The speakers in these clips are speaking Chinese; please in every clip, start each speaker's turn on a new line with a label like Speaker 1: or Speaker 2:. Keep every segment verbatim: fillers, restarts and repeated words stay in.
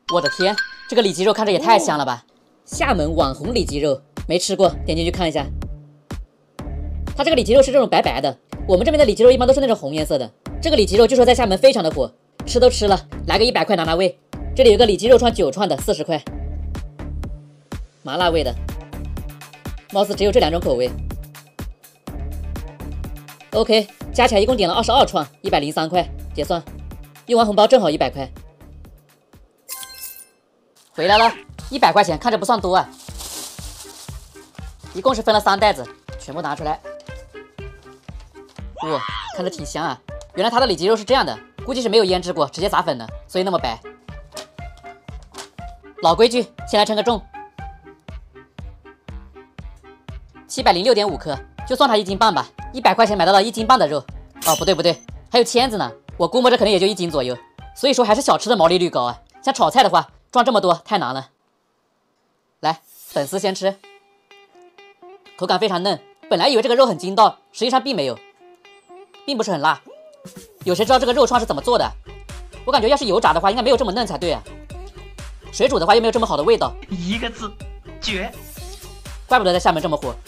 Speaker 1: 我的天，这个里脊肉看着也太香了吧！厦门网红里脊肉没吃过，点进去看一下。它这个里脊肉是这种白白的，我们这边的里脊肉一般都是那种红颜色的。这个里脊肉据说在厦门非常的火，吃都吃了，来个一百块拿拿味。这里有个里脊肉串九串的，四十块，麻辣味的，貌似只有这两种口味。OK， 加起来一共点了二十二串，一百零三块，结算。用完红包正好一百块。回来了，一百块钱看着不算多啊。一共是分了三袋子，全部拿出来。哇，看着挺香啊！原来它的里脊肉是这样的，估计是没有腌制过，直接撒粉的，所以那么白。老规矩，先来称个重，七百零六点五克，就算它一斤半吧。一百块钱买到了一斤半的肉。哦，不对不对，还有签子呢，我估摸着可能也就一斤左右，所以说还是小吃的毛利率高啊。像炒菜的话，赚这么多太难了。来，粉丝先吃，口感非常嫩。本来以为这个肉很筋道，实际上并没有，并不是很辣。有谁知道这个肉串是怎么做的？我感觉要是油炸的话，应该没有这么嫩才对啊。水煮的话又没有这么好的味道，
Speaker 2: 一个字，绝！
Speaker 1: 怪不得在厦门这么火。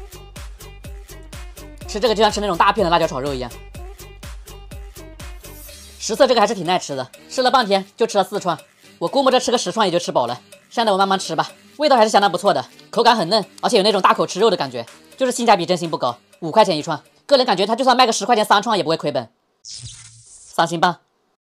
Speaker 1: 吃这个就像吃那种大片的辣椒炒肉一样。实测这个还是挺耐吃的，吃了半天就吃了四串，我估摸着吃个十串也就吃饱了。剩下的我慢慢吃吧，味道还是相当不错的，口感很嫩，而且有那种大口吃肉的感觉，就是性价比真心不高，五块钱一串，个人感觉它就算卖个十块钱三串也不会亏本。三星棒。